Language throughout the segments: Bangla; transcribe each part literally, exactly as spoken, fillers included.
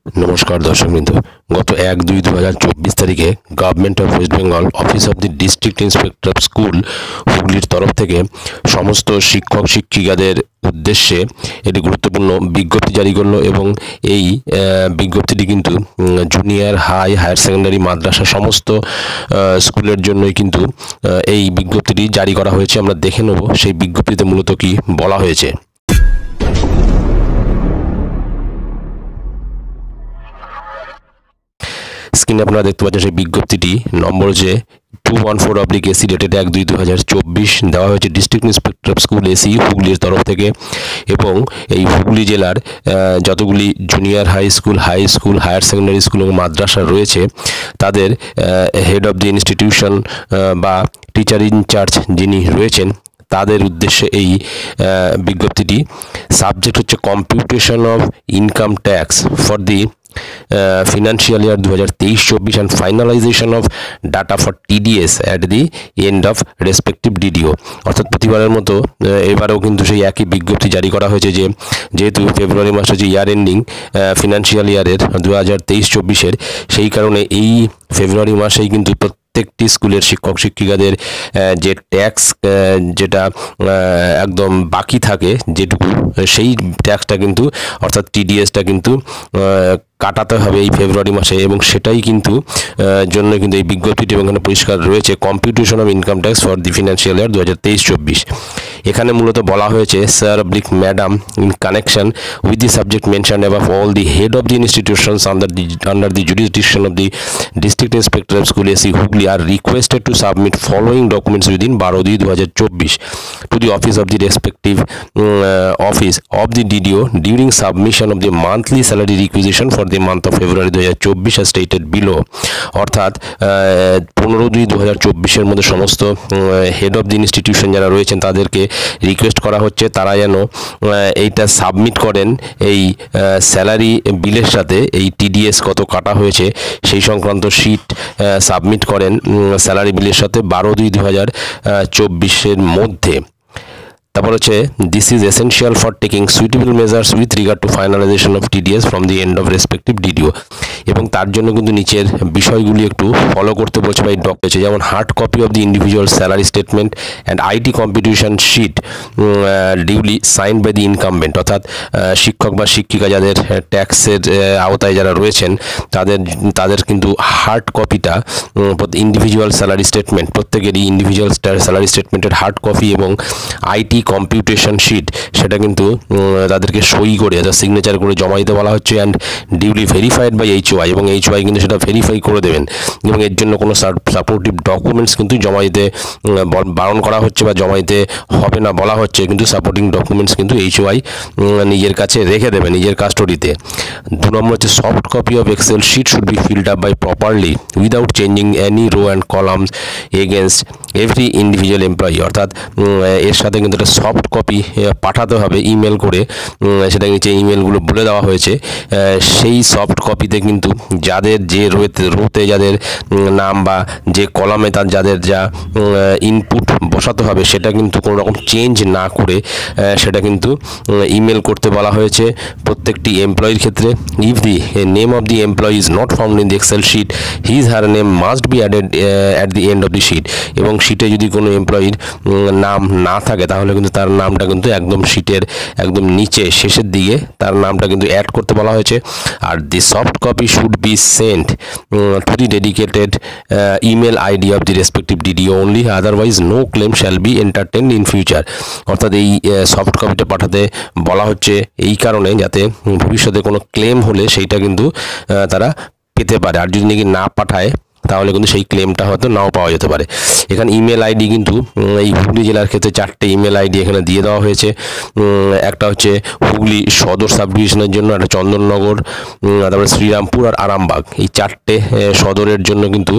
नमस्कार दर्शकबृंद गत एक दुई दो हज़ार चौबीस तारीखे government of West Bengal office of the district inspector of school हुगलिर तरफ থেকে সমস্ত শিক্ষক শিক্ষিকাদের উদ্দেশ্যে একটি গুরুত্বপূর্ণ বিজ্ঞপ্তি জারি করলো এবং এই বিজ্ঞপ্তিটি কিন্তু জুনিয়র হাই হায়ার সেকেন্ডারি মাদ্রাসা সমস্ত স্কুলের জন্যই কিন্তু এই বিজ্ঞপ্তিটি জারি করা হয়েছে। আমরা দেখে নেব সেই বিজ্ঞপ্তিতে মূলত কি বলা হয়েছে। স্ক্রিনে আপনারা দেখতে পাচ্ছেন সেই বিজ্ঞপ্তিটি নম্বর যে two one four oblique A C dated দুই দু হাজার চব্বিশ দেওয়া হয়েছে district inspector of school A হুগলির তরফ থেকে এবং এই হুগলি জেলার যতগুলি junior high school high school higher secondary school এবং মাদ্রাসা রয়েছে তাদের হেড অফ দি ইনস্টিটিউশন বা টিচার ইনচার্জ যিনি রয়েছেন তাদের উদ্দেশ্যে এই বিজ্ঞপ্তিটি। সাবজেক্ট হচ্ছে computation of income tax for the financial year दो हज़ार तेईस चौबीस and finalization of data for T D S at the end of respective D D O অর্থাৎ প্রতিবারের মতো এবারেও কিন্তু সেই একই বিজ্ঞপ্তি জারি করা হয়েছে যে যেহেতু ফেব্রুয়ারি মাস হচ্ছে ইয়ার এন্ডিং ফিনান্সিয়াল ইয়ারের দু হাজার তেইশ চব্বিশের সেই কারণে এই ফেব্রুয়ারি মাসেই কিন্তু প্রত্যেকটি স্কুলের শিক্ষক শিক্ষিকাদের যে ট্যাক্স যেটা একদম বাকি থাকে যেটুকু সেই ট্যাক্সটা কিন্তু অর্থাৎ টিডিএসটা কিন্তু কাটাতে হবে এই ফেব্রুয়ারি মাসে এবং সেটাই কিন্তু জন্য কিন্তু এই বিজ্ঞপ্তিটি এবং এখানে পরিষ্কার রয়েছে computation of income tax for the financial year দু হাজার তেইশ চব্বিশ। এখানে মূলত বলা হয়েছে sir oblique madam in connection with the subject mention above all the head of the institutions under the under the jurisdiction of the district inspector of school SE Hooghly are requested to submit following documents within বারো দুই দু হাজার চব্বিশ to the office of the respective office of the DDO during submission of the monthly salary requisition for the month of February দু হাজার চব্বিশ আর স্টেটেড বিলো। অর্থাৎ পনেরো দুই দু হাজার চব্বিশের মধ্যে সমস্ত হেড অফ দি ইনস্টিটিউশন যারা রয়েছেন তাদেরকে রিকোয়েস্ট করা হচ্ছে তারা যেন এইটা সাবমিট করেন এই স্যালারি বিলের সাথে এই টিডিএস কত কাটা হয়েছে সেই সংক্রান্ত শিট সাবমিট করেন স্যালারি বিলের সাথে বারো দুই দু হাজার চব্বিশের মধ্যে। তারপর হচ্ছে this is essential for taking suitable measures with regard to finalization of TDS from the end of respective DDO এবং তার জন্য কিন্তু নিচের বিষয়গুলি একটু ফলো করতে বলছে বা এই ডক হয়েছে যেমন hard copy of the individual salary statement and IT computation sheet duly sign by the incumbent অর্থাৎ শিক্ষক বা শিক্ষিকা যাদের ট্যাক্সের আওতায় যারা রয়েছেন তাদের তাদের কিন্তু হার্ড কপিটা ইন্ডিভিজুয়াল স্যালারি স্টেটমেন্ট প্রত্যেকেরই ইন্ডিভিজুয়াল স্যালারি স্টেটমেন্টের হার্ড কপি এবং আইটি কম্পিউটেশন শিট সেটা কিন্তু তাদেরকে সই করে অর্থাৎ সিগনেচার করে জমা দিতে বলা হচ্ছে and duly verified by H Y এবং এইচ ওয়াই কিন্তু সেটা ভেরিফাই করে দেবেন এবং এর জন্য কোনো সাপোর্টিভ ডকুমেন্টস কিন্তু জমা দিতে বারণ করা হচ্ছে বা জমা দিতে হবে না বলা হচ্ছে কিন্তু সাপোর্টিং ডকুমেন্টস কিন্তু এইচ ওয়াই নিজের কাছে রেখে দেবে নিজের কাস্টোডিতে। দু নম্বর হচ্ছে soft copy of excel sheet should be filled up by properly without changing any row and columns against every individual employee অর্থাৎ এর সাথে কিন্তু একটা সফট কপি পাঠাতে হবে ইমেল করে সেটা নিচে ইমেলগুলো বলে দেওয়া হয়েছে সেই সফট কপিতে কিন্তু যাদের যে রোতে রোতে যাদের নাম বা যে কলামে তার যাদের যা ইনপুট বসাতে হবে সেটা কিন্তু কোনো রকম চেঞ্জ না করে সেটা কিন্তু ইমেল করতে বলা হয়েছে প্রত্যেকটি এমপ্লয়ির ক্ষেত্রে। If the name of the employee is not found in the excel sheet his her name must be added at the end of the sheet এবং শিটে যদি কোনো এমপ্লয়ির নাম না থাকে তাহলে কিন্তু তার নামটা কিন্তু একদম শিটের একদম নিচে শেষের দিকে তার নামটা কিন্তু অ্যাড করতে বলা হয়েছে। Are the soft copy should be sent to the dedicated email ID of the respective DDO only otherwise no claim shall be entertain in future অর্থাৎ এই সফট কপিটা পাঠাতে বলা হচ্ছে এই কারণে যাতে ভবিষ্যতে কোনো ক্লেম হলে সেইটা কিন্তু তারা পেতে পারে আর যদি নাকি না পাঠায় তাহলে কিন্তু সেই ক্লেমটা হয়তো নাও পাওয়া যেতে পারে। এখানে ইমেল আইডি কিন্তু এই হুগলি জেলার ক্ষেত্রে চারটে ইমেল আইডি এখানে দিয়ে দেওয়া হয়েছে। একটা হচ্ছে হুগলি সদর সাব ডিভিশনের জন্য, একটা চন্দননগর, তারপরে শ্রীরামপুর আর আরামবাগ এই চারটে সদরের জন্য কিন্তু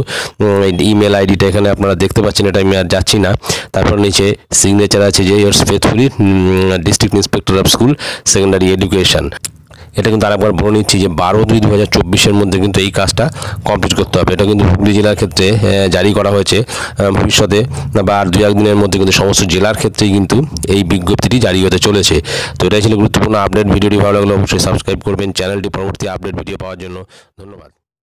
ইমেল আইডিটা এখানে আপনারা দেখতে পাচ্ছেন। এটা আমি আর যাচ্ছি না। তারপর নিচে সিগনেচার আছে যে yours faithfully district inspector of school secondary education. এটা কিন্তু আরেকবার বলে নিচ্ছি যে বারো দুই দু হাজার চব্বিশের মধ্যে কিন্তু এই কাজটা কমপ্লিট করতে হবে। এটা কিন্তু হুগলি জেলার ক্ষেত্রে জারি করা হয়েছে। ভবিষ্যতে বা আর দুই একদিনের মধ্যে কিন্তু সমস্ত জেলার ক্ষেত্রেই কিন্তু এই বিজ্ঞপ্তিটি জারি হতে চলেছে। তো এটাই ছিল গুরুত্বপূর্ণ আপডেট। ভিডিওটি ভালো লাগলে অবশ্যই সাবস্ক্রাইব করবেন চ্যানেলটি পরবর্তী আপডেট ভিডিও পাওয়ার জন্য। ধন্যবাদ।